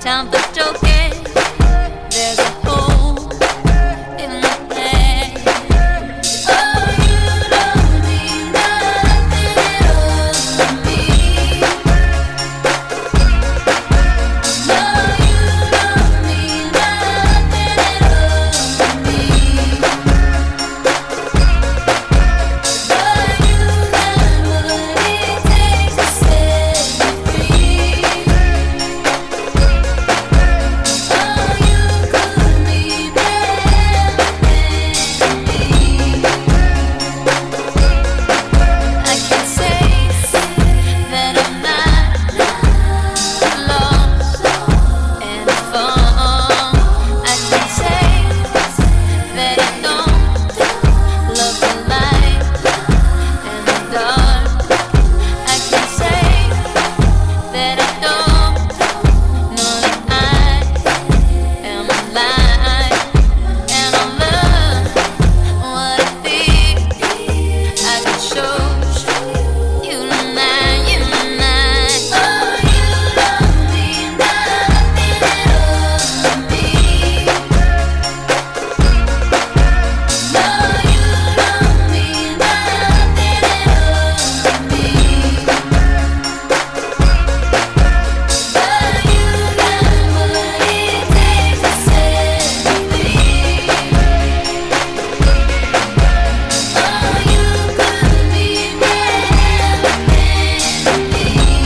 time for joking. There's a hole in my head. Oh, you don't mean nothing at all to me. No, you don't mean nothing at all to me. But you got what it takes to set me free. Oh, you could mean everything to me. I can say that I'm not lost and found. I can say that I don't love the light and the dark. I can say that I don't know that I am alive and I love what I feel. I can show you tonight, you tonight. Oh, you don't mean nothing at all to me. No, you don't mean nothing at all to me. But you got what it takes to set me free. Oh, you could mean everything to me.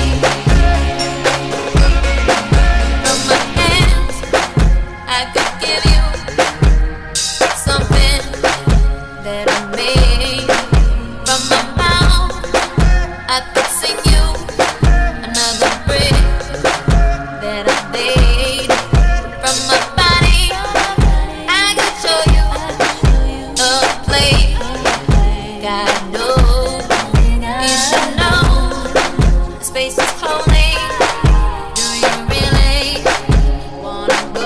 From my hands, I could give you something that I made. From my mouth, I could sing you another brick that I laid. From my body, I could show you a place. God knows, you should know, space is holy. Do you really wanna go?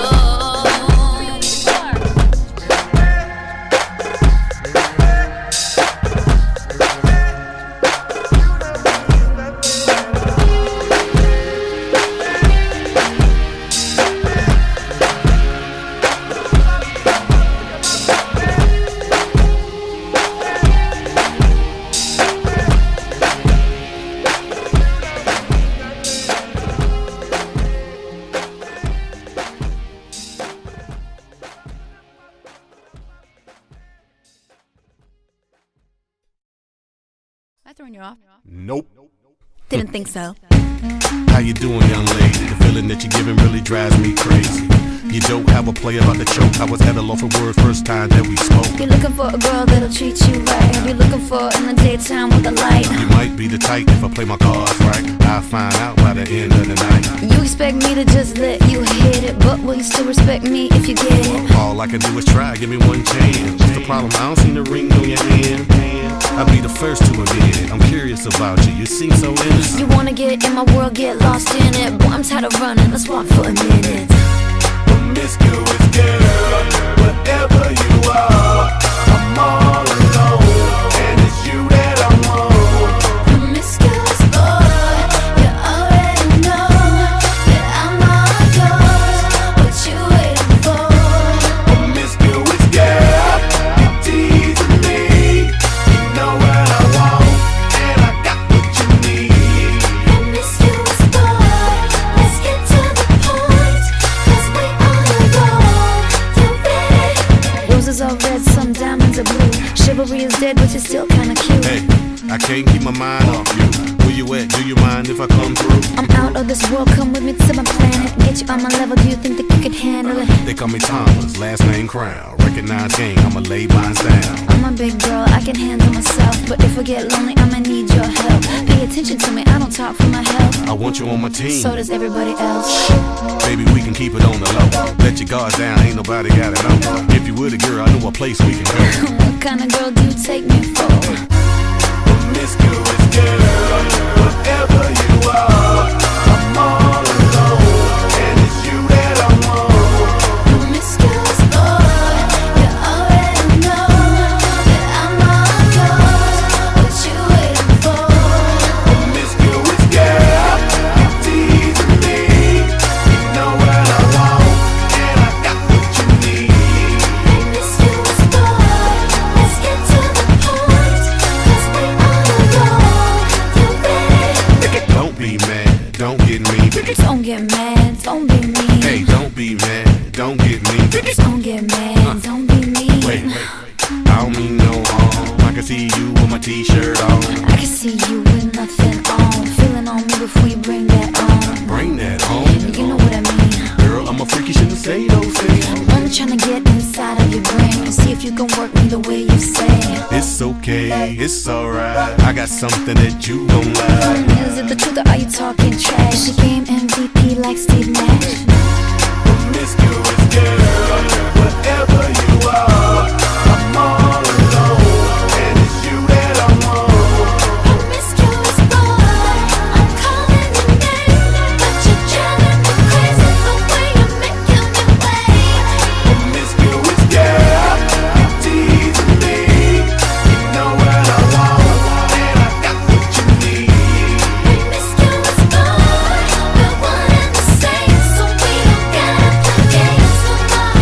I throwing you off? Nope. Didn't think so. How you doing, young lady? The feeling that you're giving really drives me crazy. You don't have a play about the choke. I was at a loss for words first time that we spoke. You're looking for a girl that'll treat you right. You're looking for in the daytime with the light. You might be the type if I play my cards right. I'll find out by the end of the night. You expect me to just let you hit it, but will you still respect me if you get it? All I can do is try, give me one chance. What's the problem? I don't see the ring on your hand. I'll be the first to admit it. I'm curious about you. You seem so innocent. You wanna get in my world, get lost in it. Boy, I'm tired of running, let's walk for a minute. Promiscuous girl, whatever you are, I'm all alone, and it's you that I want. Promiscuous boy, you already know that I'm all yours. What you waiting for? Promiscuous girl, you teasing me. You know what I want, and I got what you need. Promiscuous boy, let's get to the point, 'cause we on the road. You ready? Roses are red, some diamonds are blue. Chivalry is dead, but you're still kinda cute. Hey, I can't keep my mind off you. Where you at? Do you mind if I come through? I'm out of this world, come with me to my planet. Get you on my level, do you think that you can handle it? They call me Thomas, last name Crown. Recognize game, I'ma lay mine down. I'm a big girl, I can handle myself. But if I get lonely, I'ma need your help. Pay attention to me, I don't talk for my health. I want you on my team. So does everybody else. Baby, we can keep it on the low. Let your guard down, ain't nobody got it on. If you were the girl, I know a place we can go. What kind of girl do you take me for? Promiscuous girl, whatever you are, I'm all alone, and it's you that I want. Promiscuous boy, you already know that I'm all yours. What you waiting for? Promiscuous girl, you teasing me. You know what I Don't get mad, don't be mean. Hey, don't be mad, don't get mean. Don't get mad, don't be mean. Wait, I don't mean no harm. I can see you with my t-shirt on. I can see you with nothing on. Feeling on me before you bring that on. Bring that home. You know what I mean. Girl, I'm a freak, you shouldn't say those things. Only tryna get inside of your brain and see if you can work me the way you say. It's okay, it's alright. I got something that you gon' like. Is it the truth or are you talking trash? Is the game MVP like Steve Nash? Promiscuous girl, whatever you are, I'm all alone, and it's you that I want. Promiscuous boy, I'm calling your name, but you're driving me crazy the way you're making me wait. Promiscuous girl, you teasing me. You know what I want, and I got what you need. Promiscuous boy, we're one and the same, so we don't gotta play games no more.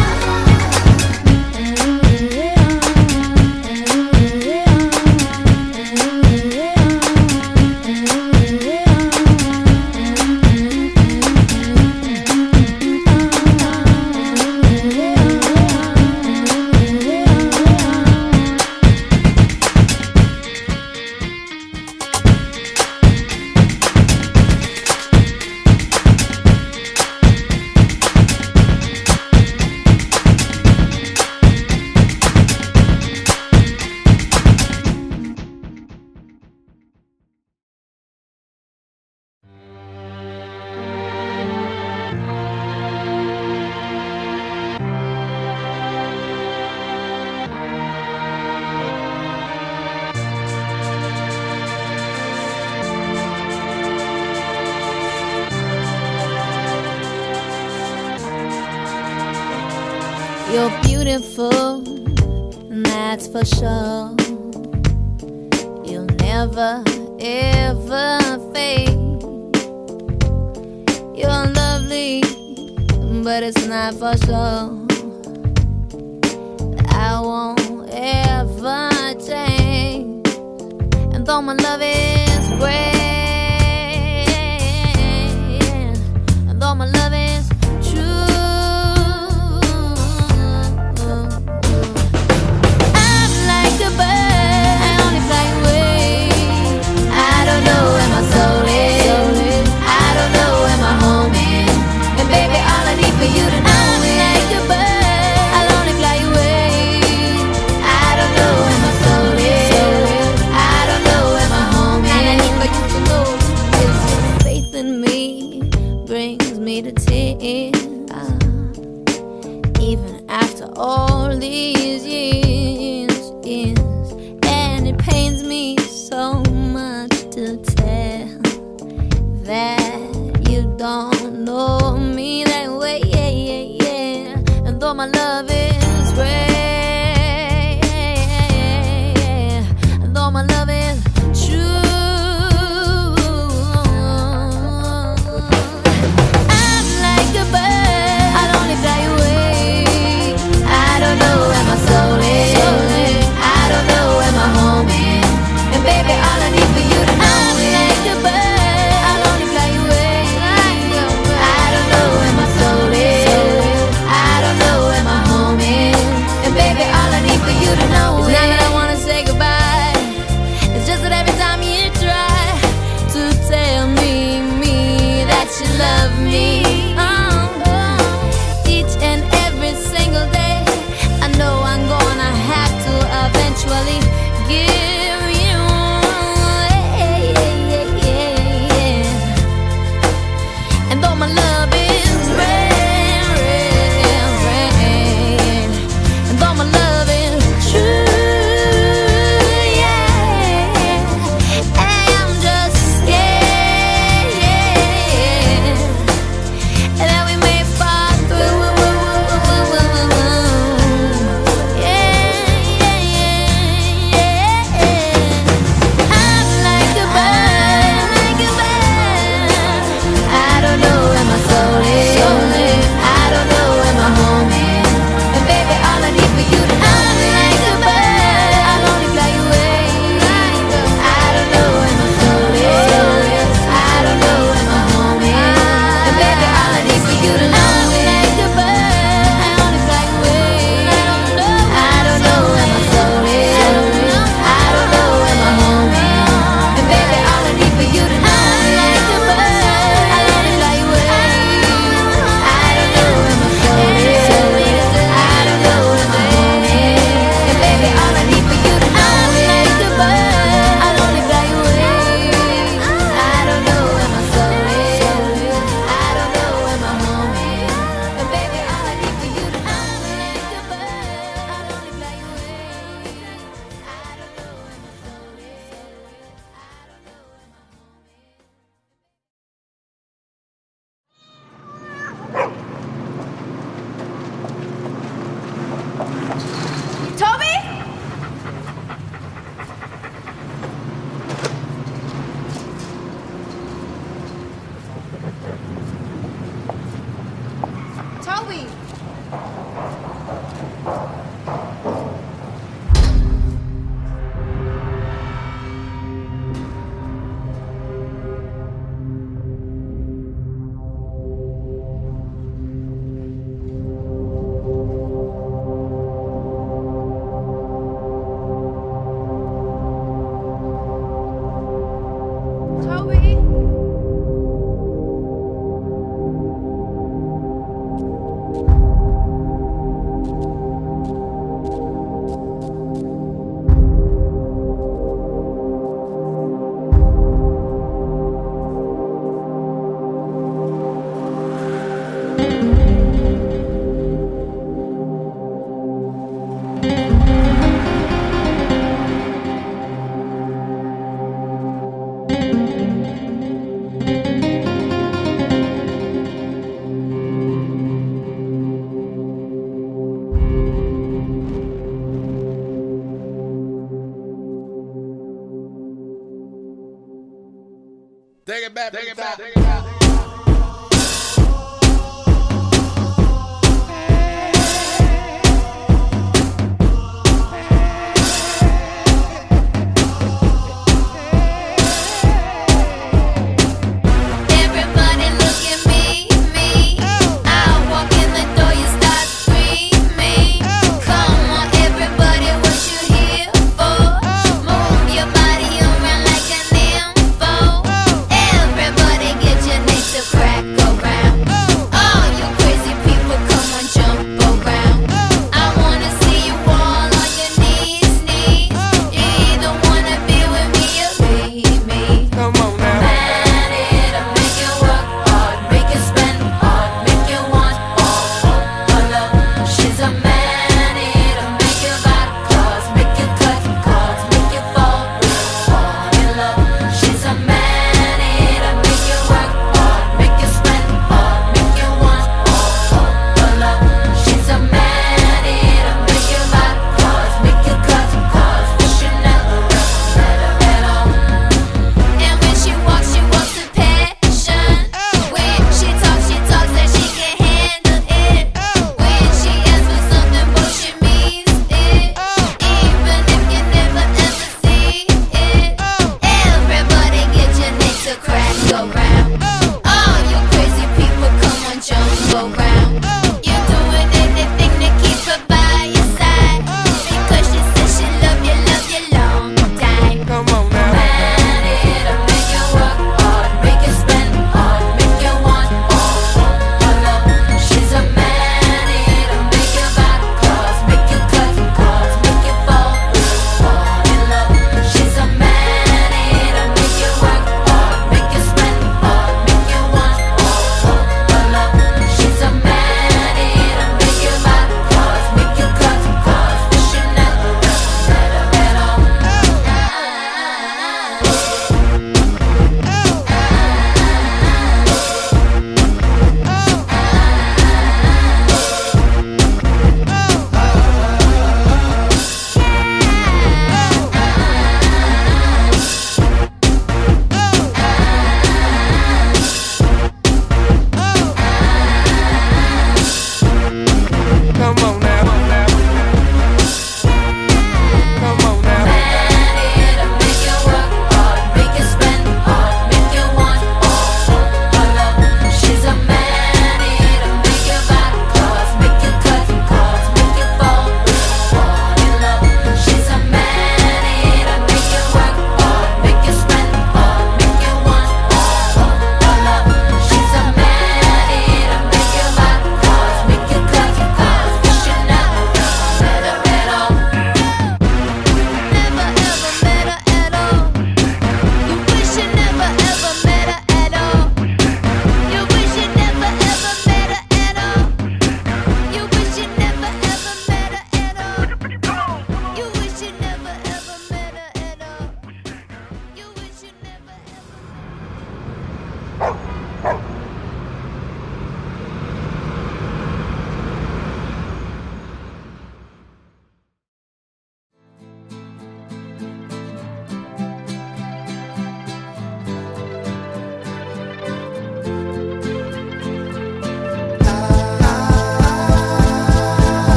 You're beautiful, and that's for sure. You'll never, ever fade. You're lovely, but it's not for sure. I won't ever change. And though my love is great, and though my love is true, a bird, I only fly away. I don't know where my soul is. I don't know where my home is. And baby, all I need for you to know is like a bird, I'll only fly away. I don't know where my soul is. I don't know where my home is. And I need for you to know is your faith in me brings me to tears. Even after all these years, and it pains me so much to tell that you don't know me that way, and though my love is great, and though my love is true, I'm like a bird, I'll only fly away. I don't know where my soul is. I don't know where my home is. And baby, all I need for you to know is like a bird, I'll only fly away. back, take it back, take it back. Everybody look at me, me. I walk in the door, you start screaming. Come on, everybody, what you here for? Move your body around like an info. Everybody get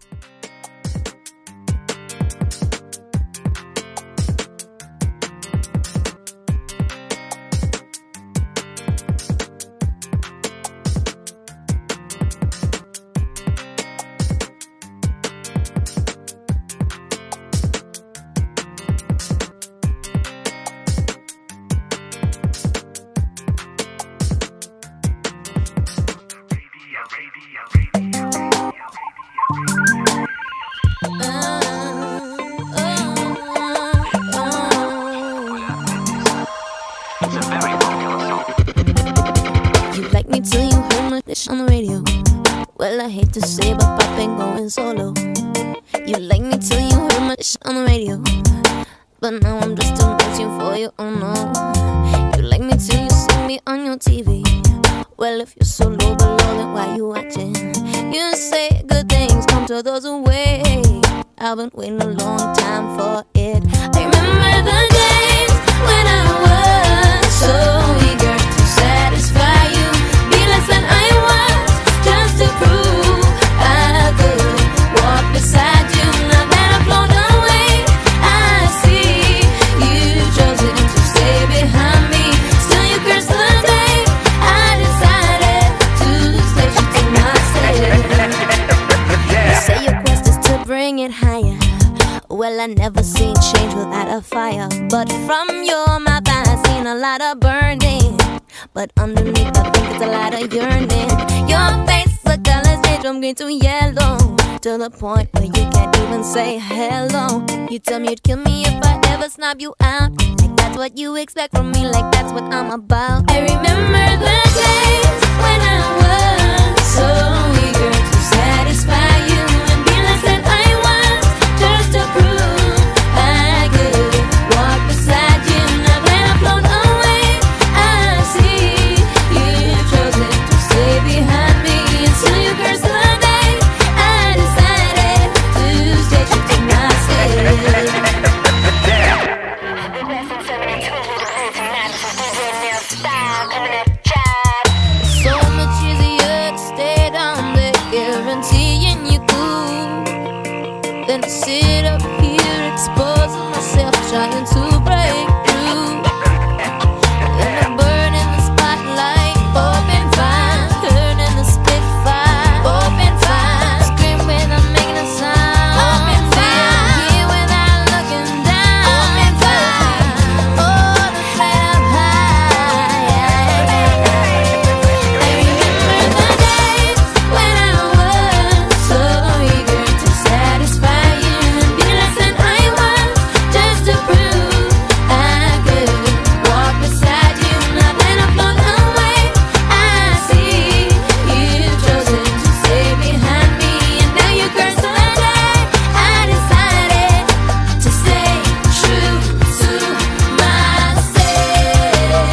You like me till you heard my dish on the radio. Well, I hate to say, but I've been going solo. You like me till you heard my dish on the radio, but now I'm just too much for you, oh no. You like me till you see me on your TV. Well, if you're so low below, then why you watching? You say good things come to those who wait. I've been waiting a long time for it. I remember the days when I was so eager to satisfy you, be less than I was, just to prove I could walk beside you. Now that I've flown away, I see you've chosen to stay behind me. Still you curse the day I decided to stay true to myself. You say your quest is to bring it higher. Well, I never seen change without a fire, but from your mouth I seen a lot of burning, but underneath I think it's a lot of yearning. Your face, the colors change from green to yellow, to the point where you can't even say hello. You tell me you'd kill me if I ever snub you out, like that's what you expect from me, like that's what I'm about. I remember the days when I was so eager to satisfy you and be less than I was, just to prove I could walk beside you. Now that I've flown away, I see you've chosen to stay behind me. And still you curse the day I decided to stay true to myself. So much easier to stay down there, guaranteeing you cool, than to sit up here exposing myself, trying to break through. In the burning the spotlight, open fire, turning the spitfire, open fire, scream without making a sound, open fire, here without looking down, open fire, oh the flame up high. I remember the days when I was so eager to satisfy you and be less than I was, just to prove I could walk beside you. Now that I've flown away, I see you've chosen to stay behind me, and now you curse the day I decided to stay true to myself,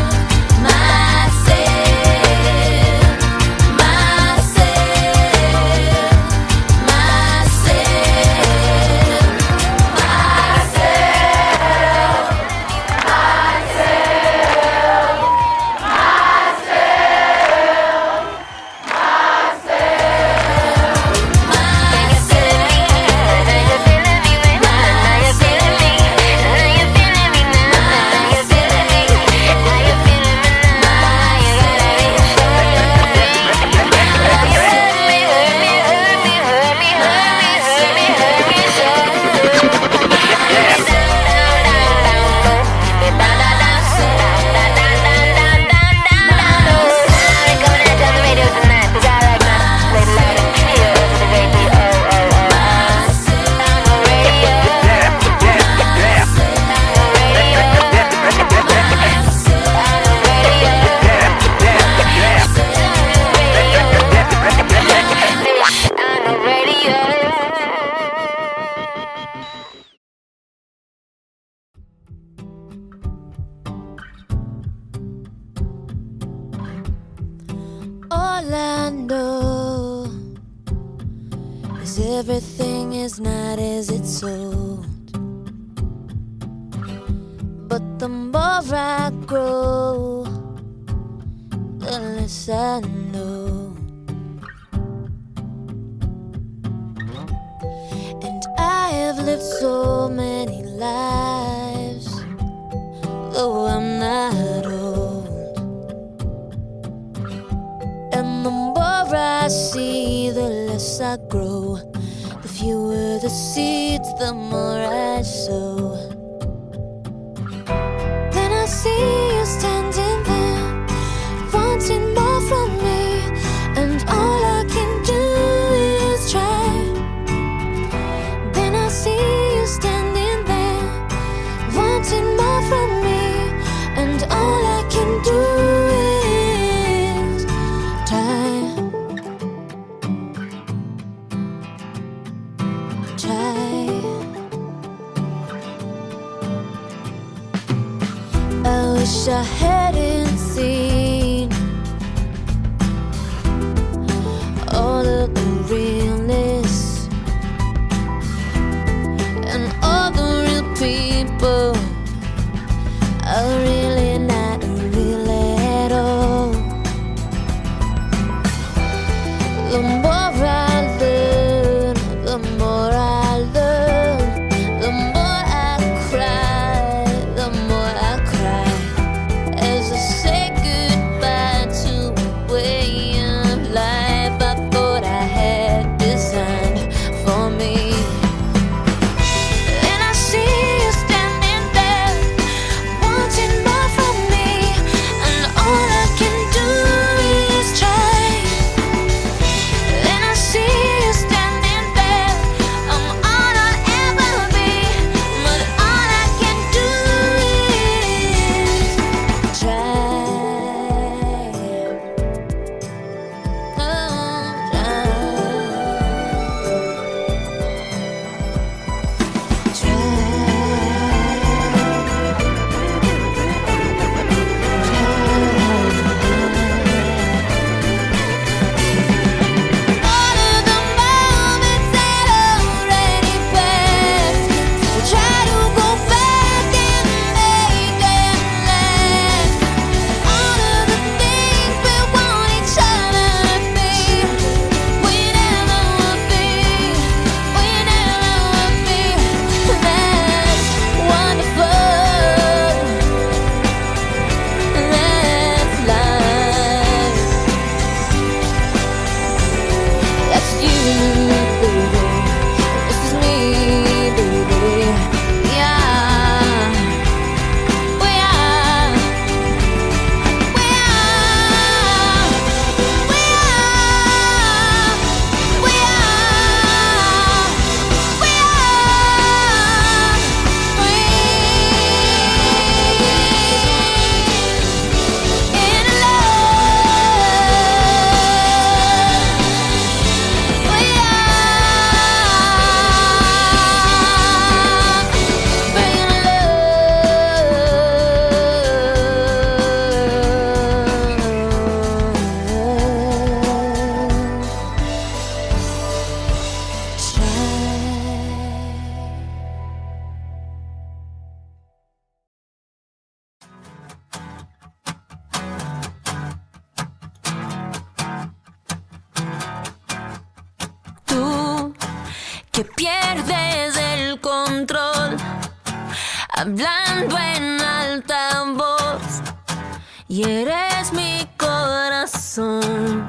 Orlando, is everything is not as it's sold. But the more I grow, the less I know. see, the less I grow. The fewer the seeds, the more I sow. Then I see you standing there, wanting more from me, and all I can do is try. Then I see you standing there, wanting more from me, and all I can do is try. I wish I hadn't seen all of the realness and all the real people are really not real at all. The more I learn, the more I learn, the more I cry, the more I cry, as I say goodbye to a way of life I thought I had designed for me. And I see you standing there, wanting more from me, and all I can do is try. And I see you standing there, I'm all I'll ever be, but all I can do is try. All of the moments that already passed, we try to go back and make them last. All of the things we want each other to be, we never will be, we never will be. That's wonderful, that's life. That's you, baby. This is me, baby. Yeah, we are, we are, we are, we are, we are in Tú que pierdes el control, hablando en alta voz, y eres mi corazón.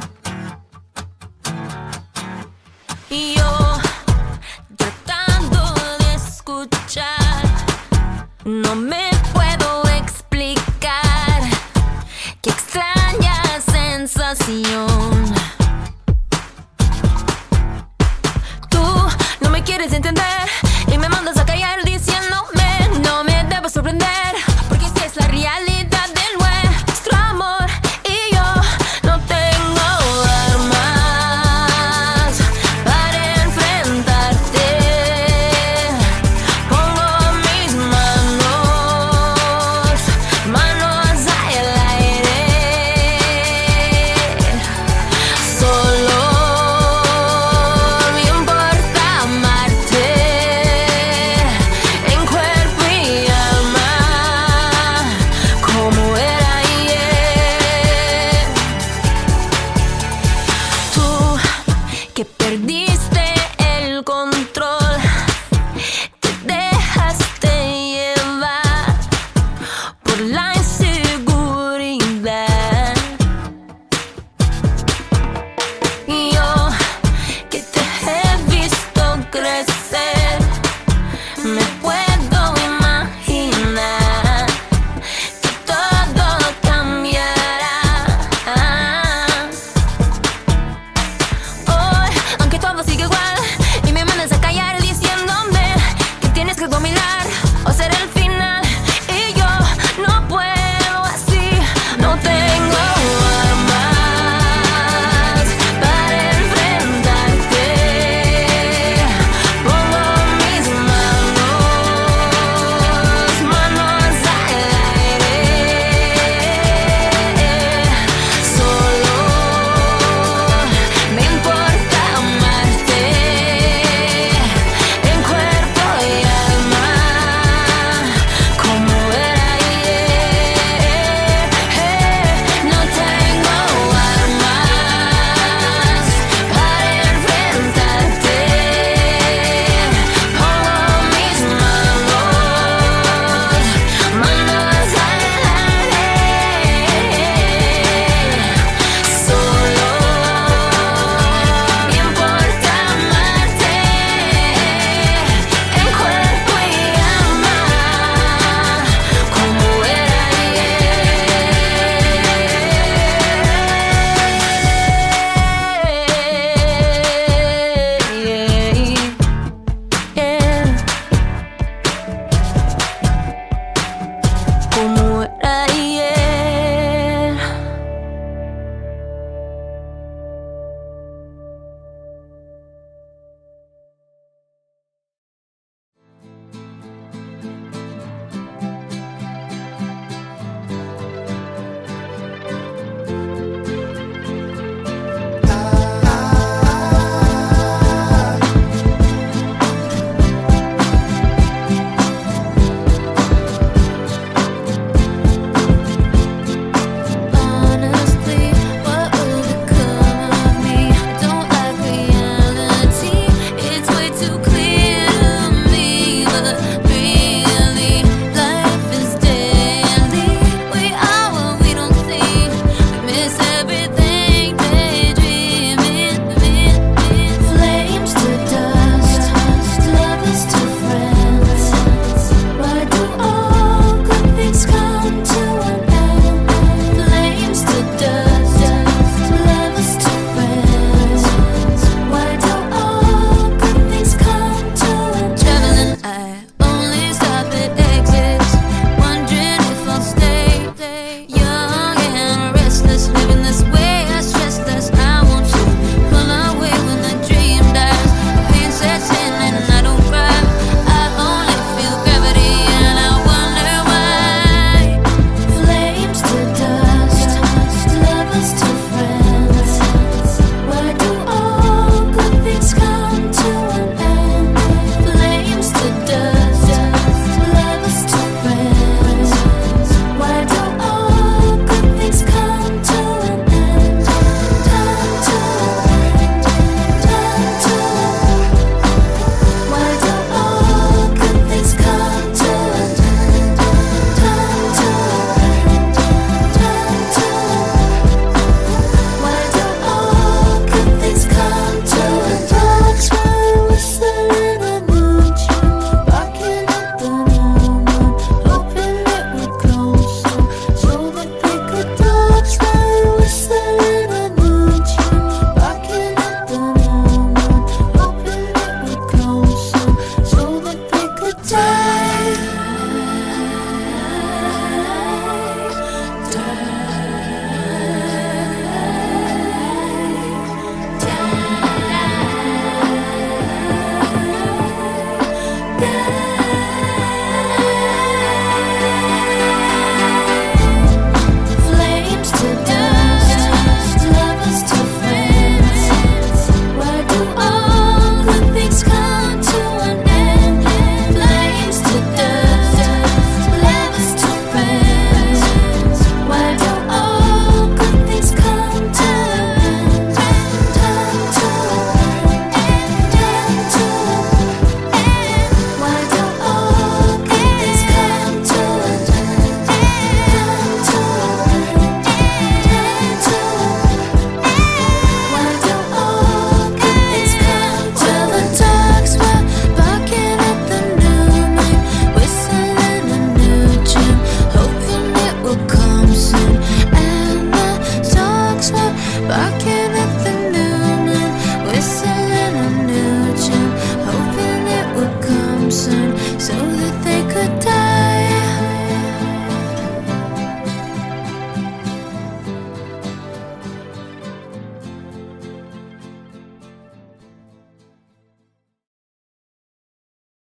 Y yo tratando de escuchar, no me puedo explicar qué extraña sensación